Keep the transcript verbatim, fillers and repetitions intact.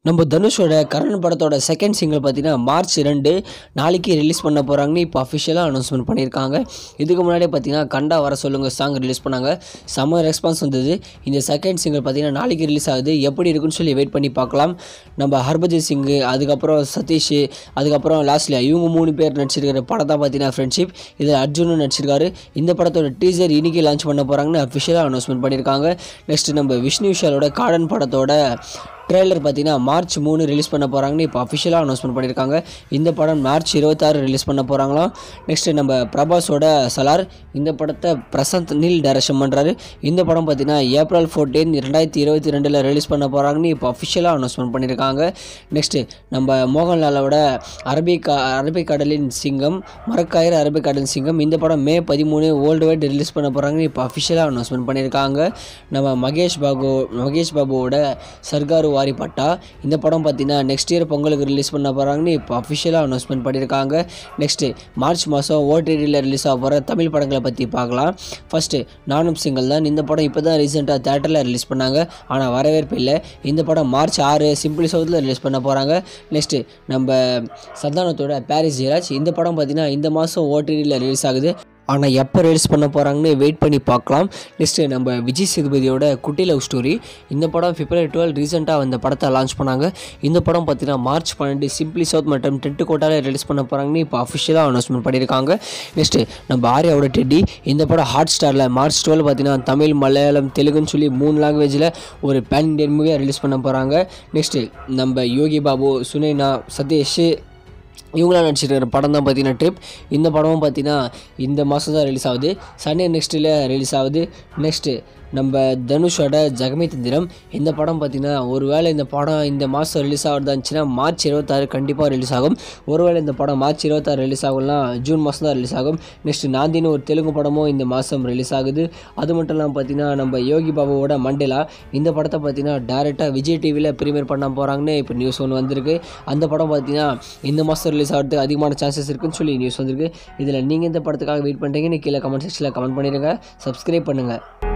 நம்ம தனுஷோட கரண் படத்தோட செகண்ட் சிங்கிள் பார்த்தீங்கன்னா மார்ச் ரெண்டு நாளைக்கு ரிலீஸ் பண்ண போகிறாங்கன்னு இப்போ அஃபிஷியலாக அனௌன்ஸ்மெண்ட் பண்ணியிருக்காங்க. இதுக்கு முன்னாடியே பார்த்தீங்கன்னா கண்டா வர சொல்லுங்க சாங் ரிலீஸ் பண்ணாங்க. செம்ம ரெஸ்பான்ஸ் வந்தது. இந்த செகண்ட் சிங்கிள் பார்த்தீங்கன்னா நாளைக்கு ரிலீஸ் ஆகுது. எப்படி இருக்குன்னு சொல்லி வெயிட் பண்ணி பார்க்கலாம். நம்ம ஹர்பஜன் சிங்கு, அதுக்கப்புறம் சதீஷ், அதுக்கப்புறம் லாஸ்ட்ல இவங்க மூணு பேர் நடிச்சிருக்கிற படம் தான் பார்த்தீங்கன்னா ஃப்ரெண்ட்ஷிப். இதில் அர்ஜுனும் நடிச்சிருக்காரு. இந்த படத்தோட டீசர் இன்னைக்கு லான்ச் பண்ண போகிறாங்கன்னு அஃபிஷியலாக அனௌன்ஸ்மெண்ட் பண்ணியிருக்காங்க. நெக்ஸ்ட் நம்ம விஷ்ணு விஷாலோட காடன் படத்தோட ட்ரெய்லர் பார்த்தீங்கன்னா மார்ச் மூணு ரிலீஸ் பண்ண போகிறாங்கன்னு இப்போ அஃபிஷியலாக அனௌன்ஸ்மெண்ட் பண்ணியிருக்காங்க. இந்த படம் மார்ச் இருபத்தாறு ரிலீஸ் பண்ண போகிறாங்களாம். நெக்ஸ்ட்டு நம்ம பிரபாஸோட சலார், இந்த படத்தை பிரசாந்த் நீல் டைரக்ஷன் பண்ணுறாரு. இந்த படம் பார்த்தீங்கன்னா ஏப்ரல் ஃபோர்டீன் ரெண்டாயிரத்தி இருபத்தி ரெண்டில் ரிலீஸ் பண்ண போகிறாங்கன்னு இப்போ அஃபிஷியலாக அனௌன்ஸ்மெண்ட் பண்ணியிருக்காங்க. நெக்ஸ்ட்டு நம்ம மோகன்லாலோட அரபிக் அரபிக்கடலின் சிங்கம், மரக்காயர் அரபிக்கடலின் சிங்கம், இந்த படம் மே பதிமூணு வேர்ல்டு வைட் ரிலீஸ் பண்ண போகிறாங்கன்னு இப்போ அஃபிஷியலாக அனௌன்ஸ்மெண்ட் பண்ணியிருக்காங்க. நம்ம மகேஷ் பாபு மகேஷ் பாபுவோட சர்காரு வாரி பட்டா, இந்த படம் பார்த்தீங்கன்னா நெக்ஸ்ட் இயர் பொங்கலுக்கு ரிலீஸ் பண்ண போகிறாங்கன்னு இப்போ அஃபிஷியலாக அனௌன்ஸ்மெண்ட் பண்ணியிருக்காங்க. நெக்ஸ்ட்டு மார்ச் மாதம் ஓடிடியில் ரிலீஸ் ஆக போகிற தமிழ் படங்களை பற்றி பார்க்கலாம். ஃபஸ்ட்டு நானும் சிங்கிள் தான். இந்த படம் இப்போ தான் ரீசெண்டாக தேட்டரில் ரிலீஸ் பண்ணாங்க, ஆனால் வரவேற்பு இல்லை. இந்த படம் மார்ச் ஆறு சிம்பிளி சவுத்தில் ரிலீஸ் பண்ண போகிறாங்க. நெக்ஸ்ட்டு நம்ம சந்தானத்தோட பாரிஸ் ஜெயராஜ், இந்த படம் பார்த்தீங்கன்னா இந்த மாதம் ஓடிடியில் ரிலீஸ் ஆகுது, ஆனால் எப்போ ரிலீஸ் பண்ண போகிறாங்கன்னு வெயிட் பண்ணி பார்க்கலாம். நெக்ஸ்ட்டு நம்ம விஜய் சேதுபதியோட குட்டி லவ் ஸ்டோரி, இந்த படம் பிப்ரவரி டுவெல் ரீசெண்டாக அந்த படத்தை லான்ச் பண்ணாங்க. இந்த படம் பார்த்தீங்கன்னா மார்ச் பன்னெண்டு சிம்பிளி சவுத் மற்றும் டென்ட் கோட்டாவில் ரிலீஸ் பண்ண போகிறாங்கன்னு இப்போ அஃபிஷியலாக அனௌன்ஸ்மெண்ட் பண்ணியிருக்காங்க. நெக்ஸ்ட்டு நம்ம ஆர்யாவோட டெட்டி, இந்த படம் ஹாட் ஸ்டாரில் மார்ச் டுவெல் பார்த்தீங்கன்னா தமிழ், மலையாளம், தெலுங்குன்னு சொல்லி மூணு லாங்குவேஜில் ஒரு பேன் இண்டியன் மூவியாக ரிலீஸ் பண்ண போகிறாங்க. நெக்ஸ்ட்டு நம்ம யோகி பாபு, சுனைனா, சதீஷ் இவங்களாம் நடிச்சிருக்கிற படம் தான் பார்த்தீங்கன்னா ட்ரிப். இந்த படமும் பார்த்தீங்கன்னா இந்த மாதம் தான் ரிலீஸ் ஆகுது, சண்டே நெக்ஸ்ட்டில் ரிலீஸ் ஆகுது. நெக்ஸ்ட்டு நம்ம தனுஷோட ஜெகமே தந்திரம், இந்த படம் பார்த்திங்கன்னா ஒருவேளை இந்த படம் இந்த மாதம் ரிலீஸ் ஆகிறதா இருந்துச்சுன்னா மார்ச் இருபத்தாறு கண்டிப்பாக ரிலீஸ் ஆகும். ஒருவேளை இந்த படம் மார்ச் இருபத்தாறு ரிலீஸ் ஆகும்னா ஜூன் மாதம் தான் ரிலீஸ் ஆகும். நெக்ஸ்ட் நாந்தின்னு ஒரு தெலுங்கு படமும் இந்த மாதம் ரிலீஸ் ஆகுது. அது மட்டும் இல்லாமல் பார்த்திங்கன்னா நம்ம யோகி பாபுவோட மண்டேலா, இந்த படத்தை பார்த்திங்கன்னா டேரெக்டாக விஜய் டிவியில் ப்ரீமியர் பண்ண போகிறாங்கன்னு இப்போ நியூஸ் ஒன்று வந்திருக்கு. அந்த படம் பார்த்திங்கன்னா இந்த மாதம் ரிலீஸ் ஆகிறதுக்கு அதிகமான சான்சஸ் இருக்குன்னு சொல்லி நியூஸ் வந்திருக்கு. இதில் நீங்கள் இந்த படத்துக்காக வெயிட் பண்ணுறீங்கன்னு கீழே கமெண்ட் செக்ஷனில் கமெண்ட் பண்ணிடுங்க. சப்ஸ்கிரைப் பண்ணுங்கள்.